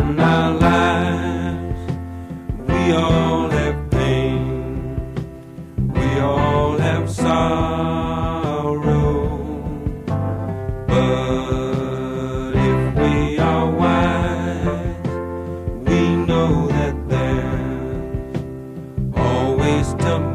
In our lives, we all have pain, we all have sorrow, but if we are wise, we know that there's always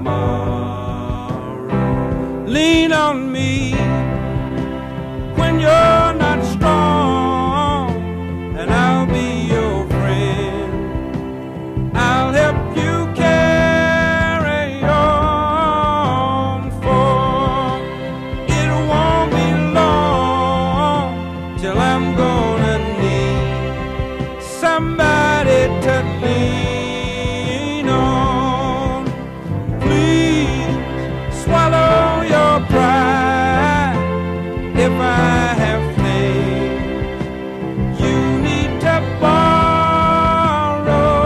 tomorrow. Lean on me when you're not strong, and I'll be your friend. I'll help you carry on, for it won't be long till I'm gonna need somebody to lean on. Please swallow your pride if I have things you need to borrow,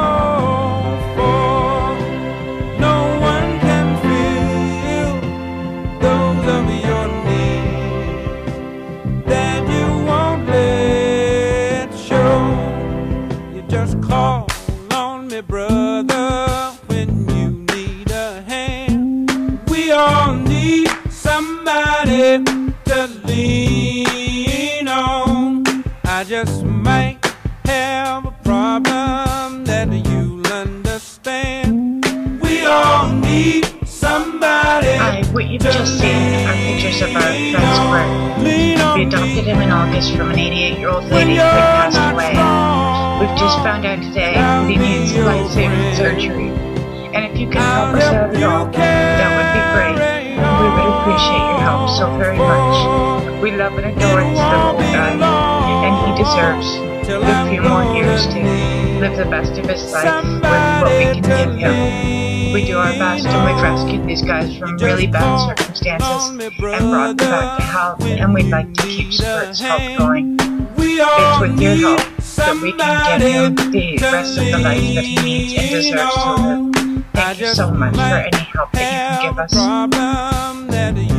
for no one can fill those of your needs that you won't let show. You just call on me, brother, when you need a hand. We all need somebody to lean on. I just might have a problem that you'll understand. We all need somebody. Hi, what you've just seen are pictures of our friend Squirt. Lean We on adopted him in August from an 88-year-old when lady who you're had passed not away. strong. We've just found out today that he needs life-saving surgery. And if you can help us out at all, that would be great. We would appreciate your help so very much. We love and adore this little guy, and he deserves a few more years to live the best of his life with what we can give him. We do our best, and we've rescued these guys from really bad circumstances and brought them back to health, and we'd like to keep Squirt's health going. It's with your help that we can give him the rest of the life that he needs and deserves to live. Thank you so much for any help that you can give us.